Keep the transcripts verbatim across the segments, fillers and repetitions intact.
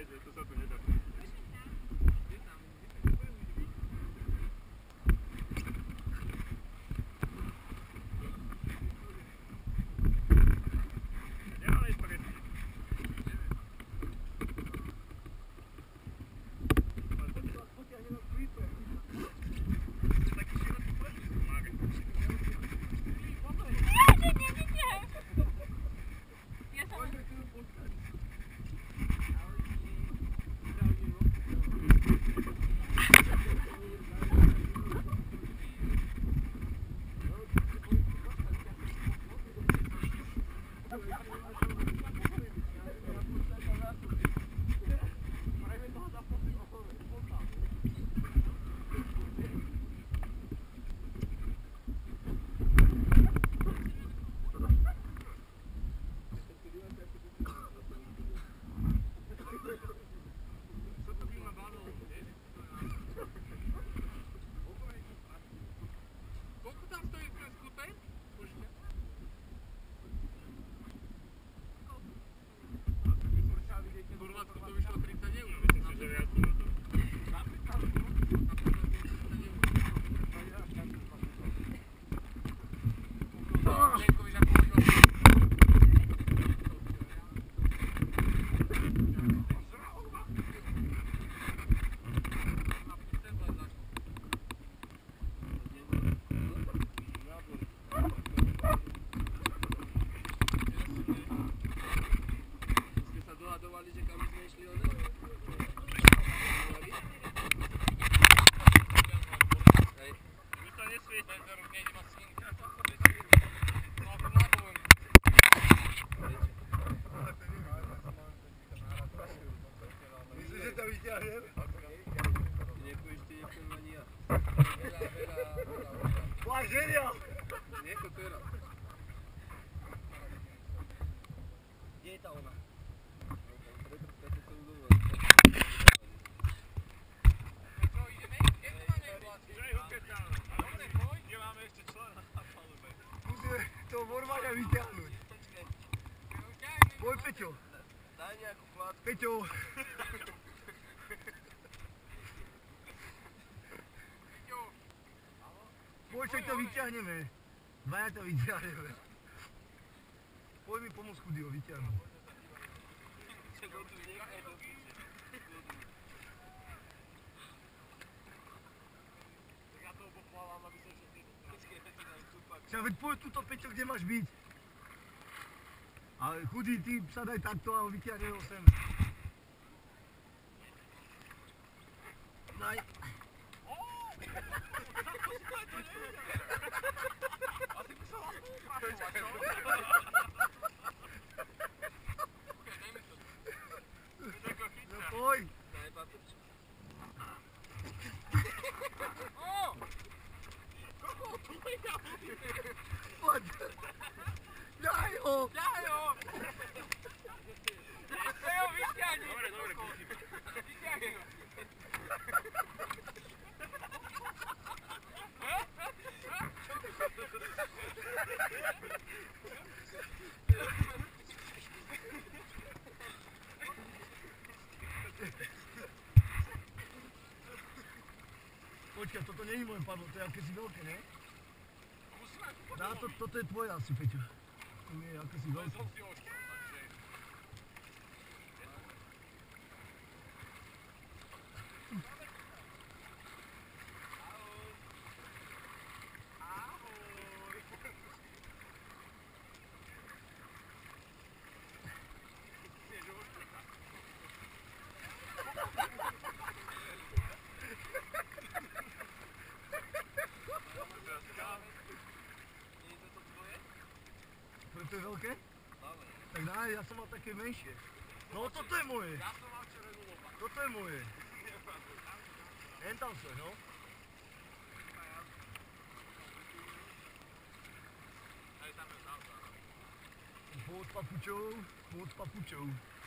nejde, to sa tu nedá. Vyťahnuť. Poď, Peťo. Daj nejakú klátku. Peťo. Poď, však to vyťahneme. Dvaja to vyťahneme. Poď mi pomôcť chudý ho vyťahnuť. Však veď poď túto, Peťo, kde máš byť? Ale chudý, ty sa daj takto a ho vyťahne ho sem. Daj. No poj. Daj papičku. Poď. Daj ho. Daj ho! Daj ho, vyťahni! Dobre, dobre, vyťahni ho! Počkaj, toto není moje padlo, to je akési veľké, ne? Dá, to, toto je tvoje asi, Peťo. To mi je akési veľké. To je veľké? Tak daj, ja som mal také menšie. No toto je moje. Ja som mal červenú lopaku. Toto je moje. Jen tam sa, no. Aj tam je tam. Pod papučou, pod papučou.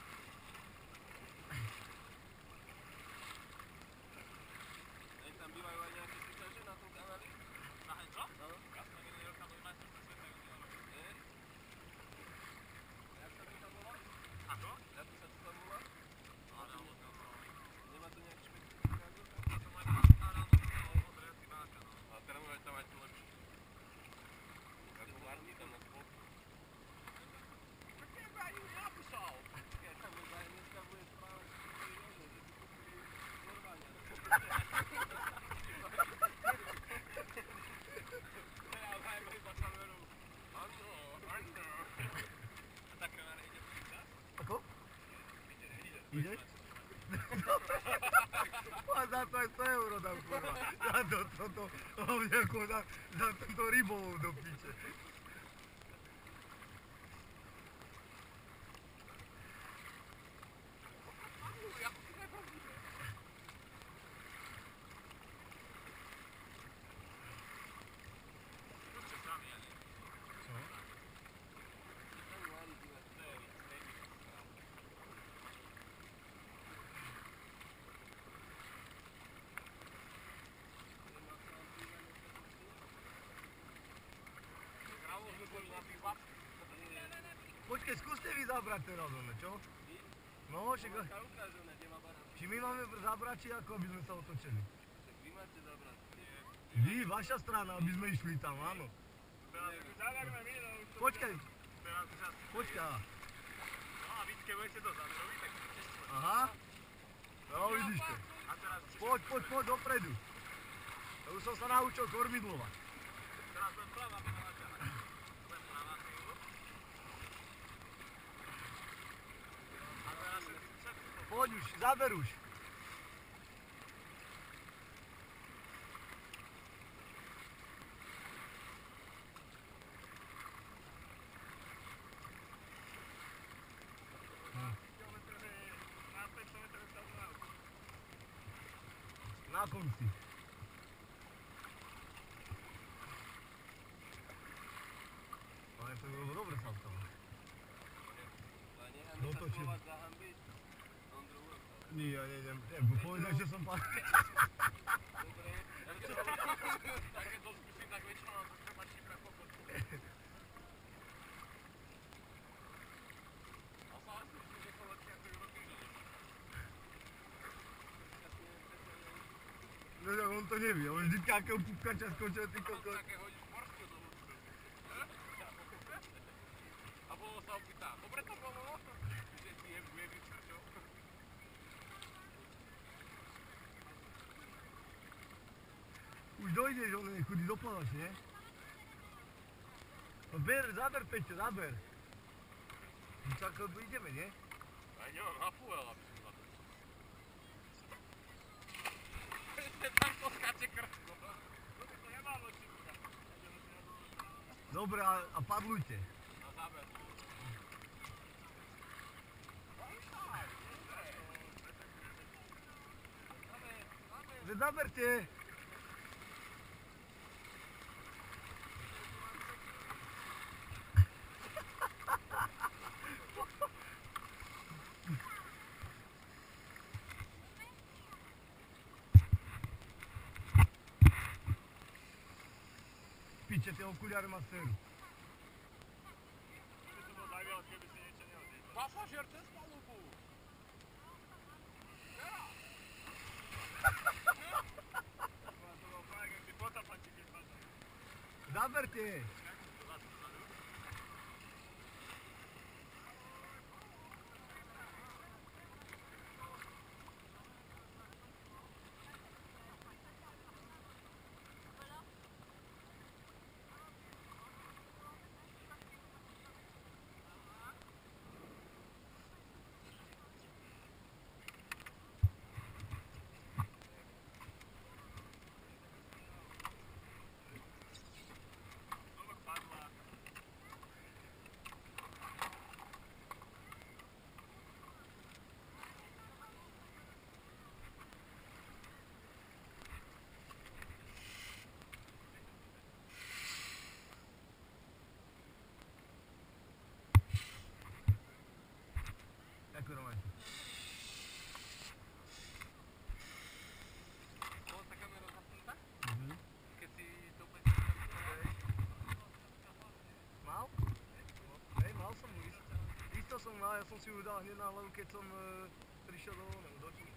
Aj tam bývajú aj nejaké súťaže na tom kanáli? Na henčo? No. Ja som minulý rok tam bol majstrovstvo sveta juniorov. Jak sa to tam volá? Ako? Jak sa to tam volá? Ideš? A za to aj sto euro dám, kurva. Za to, toto, to, za, za tento rybovou do piče. Počkej, skúste vy zabrať teraz, one, čo? No, však... Či my máme zabrať, či ako, aby sme sa otočili? Vy máte zabrať. Vy, vaša strana, aby sme išli tam, áno. Počkaj. Počkaj. No a vy, keď budete dozadu, to víte, Aha. No, vidíš to. Poď, poď, poď dopredu. Ja už som sa naučil kormidlovať. teraz len práva by mala ťahať. Len práva chvíľu. A teraz si všetko. Poď už, zaber už. Na konci. Ale to bylo dobre sa stalo. Dotočil. Nie, ja nejdem. Povedal, že som pán. Dobre. Také to skúsim, tak väčšinou to treba číkať po potu. A sa asi myslím, že to letí ako roky žili. No, no, on to nevie, on vždy akého pupkača skočil, ty kokos. Také hodíš morskú do účtu. A bolo sa opýtá, dobre to bolo? Že ti je viery črťo. Už dojdeš, on je chudý do plávač, nie? No ber, zaber Peťo, zaber. Tak ideme, nie? Aj nemám na fuel, aby som zaber. Tak to skáče krtko. No to nemám očítka. Dobre, a, a padlujte. Na záber. Že zaberte. Piče, tie okuliare má séru. Keby to bol tak veľa, keby si niečo neodjel. Pasažier cez palubu. Teraz. To bol fakt, jak si potapači, keď padal. Zaberte. Ďakujem, Roman. Bola tá kamera zapnutá? Mhm. Keď si to úplne zapnutá? Mal? Hej, mal som ju. Isto som mal, ja som si ju dal hneď na hlavu, keď som e, prišiel do, do, do